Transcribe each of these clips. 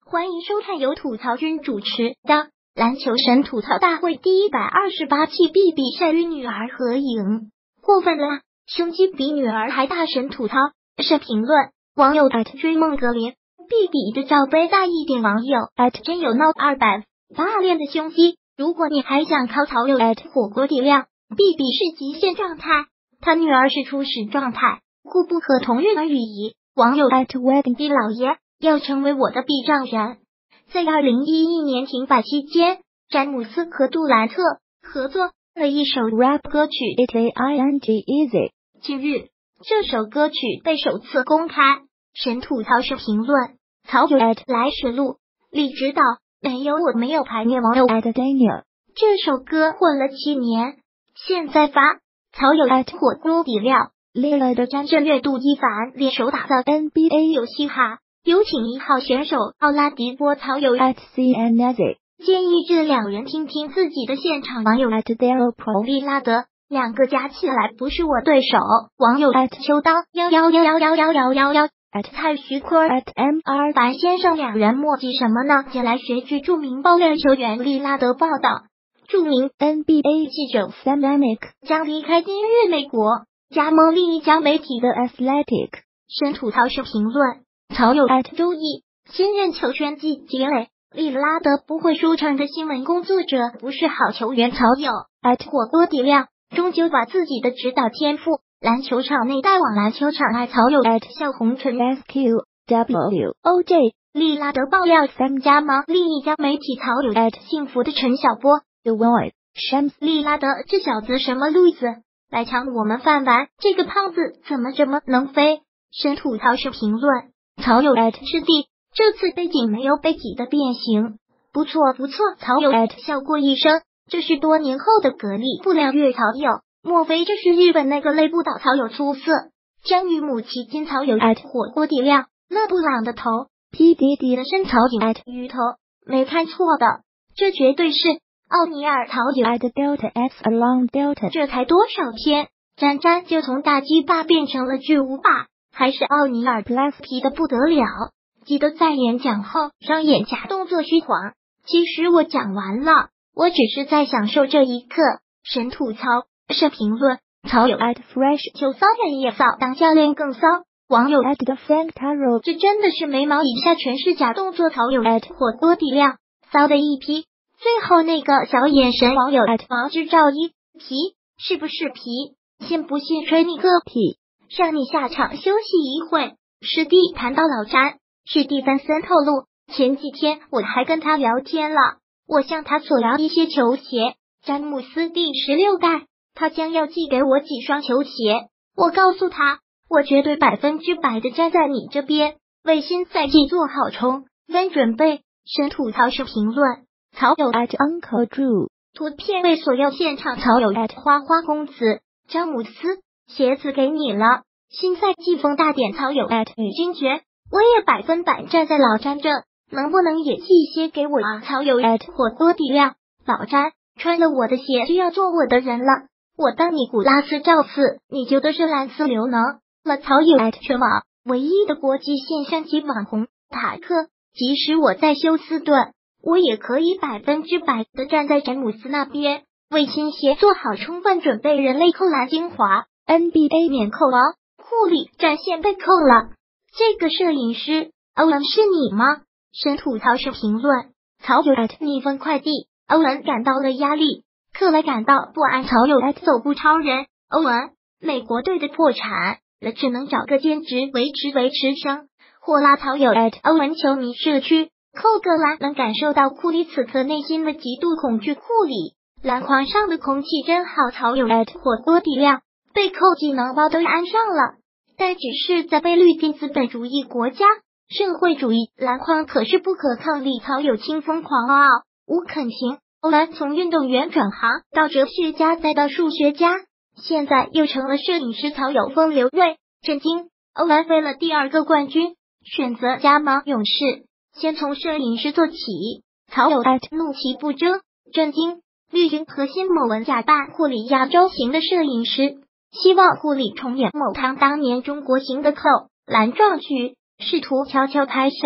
欢迎收看由吐槽君主持的篮球神吐槽大会第128期 BB 晒与女儿合影，过分啦，胸肌比女儿还大神吐槽。是评论网友追梦格林 BB 的罩杯大一点，网友真有闹200大练的胸肌。如果你还想靠槽友火锅底料 BB 是极限状态，他女儿是初始状态，故不可同日而语矣。网友wedding 老爷要成为我的避障人。在2011年停摆期间，詹姆斯和杜兰特合作了一首 rap 歌曲 It Ain't Easy。近日，这首歌曲被首次公开。神吐槽是评论曹友来实录李指导，没有我没有排面。网友Daniel， 这首歌混了7年，现在发。曹友火锅底料，Lillard 沾着月度一凡联手打造 NBA 游戏哈。有请1号选手奥拉迪波曹友CNZ， 建议这两人听听自己的现场。网友Daryl Pro 利拉德，两个加起来不是我对手。网友秋刀1111111蔡徐坤MR 樊先生，两人墨迹什么呢？前来学据著名爆料球员利拉德报道，著名 NBA 记者 Sam Amick 将离开今日美国，加盟另一家媒体的 Athletic。 神吐槽是评论曹友周一，新任球圈季积累，利拉德不会输成的新闻工作者不是好球员。曹友火锅底料，终究把自己的指导天赋篮球场内带往篮球场外。曹友笑红唇 SQWOJ 利拉德爆料3加盟另一家媒体。曹友幸福的陈小波 The Voice Shams 利拉德这小子什么路子，来抢我们饭碗，这个胖子怎么这么能飞。神吐槽是评论曹友师弟，这次背景没有被挤的变形，不错。曹友笑过一声，这是多年后的格力布料月。曹友，莫非这是日本那个勒不倒？曹友出色，将与母齐金。曹友火锅底料，勒布朗的头 PDD 的身。曹友鱼头，没看错的，这绝对是奥尼尔。曹友Delta X Along Delta， 这才多少天，沾沾就从大鸡巴变成了巨无霸。还是奥尼尔 Plus 皮的不得了，记得在演讲后让眼颊动作虚晃。其实我讲完了，我只是在享受这一刻。神吐槽是评论曹友Fresh 就骚人也骚，当教练更骚。网友Frank Taro， 这真的是眉毛以下全是假动作。曹友火锅底料，骚的一批。最后那个小眼神。网友毛之赵一，皮是不是皮？信不信吹你个屁，让你下场休息一会。师弟谈到老詹，师弟芬森透露，前几天我还跟他聊天了，我向他索要一些球鞋，詹姆斯第16代，他将要寄给我几双球鞋。我告诉他，我绝对100%的站在你这边，为新赛季做好充分准备。神吐槽是评论曹友Uncle Drew， 图片为所有现场。曹友花花公子詹姆斯，鞋子给你了，新赛季风大点。曹友女军爵，我也100%站在老詹这，能不能也寄一些给我啊？曹友火锅底料，老詹穿了我的鞋就要做我的人了，我当你古拉斯赵四，你就都是蓝丝流能了。曹友全网唯一的国际现象级网红塔克，即使我在休斯顿，我也可以100%的站在詹姆斯那边，为新鞋做好充分准备。人类扣篮精华 NBA 免扣王库里战线被扣了，这个摄影师欧文是你吗？神吐槽是评论曹友逆风快递，欧文感到了压力，克莱感到不安。曹友走步超人，欧文美国队的破产了，只能找个兼职维持生活啦。曹友欧文球迷社区扣个篮能感受到库里此刻内心的极度恐惧。库里篮筐上的空气真好。曹友火锅底料，被扣技能包都安上了，但只是在被绿电资本主义国家社会主义篮筐可是不可抗力。曹友清风狂傲无肯行，欧文从运动员转行到哲学家再到数学家，现在又成了摄影师。曹友风流锐震惊，欧文为了第2个冠军选择加盟勇士，先从摄影师做起。曹友怒其不争震惊，绿军核心某文假扮库里亚洲型的摄影师，希望库里重演某堂当年中国型的扣篮壮举，试图悄悄拍下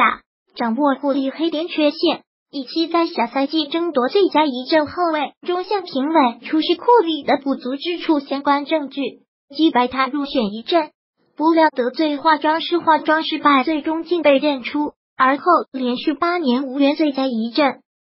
掌握库里黑点缺陷，以期在下赛季争夺最佳一阵后卫。中线评委出示库里的不足之处相关证据，击败他入选一阵，不料得罪化妆师失败，最终竟被认出，而后连续8年无缘最佳一阵。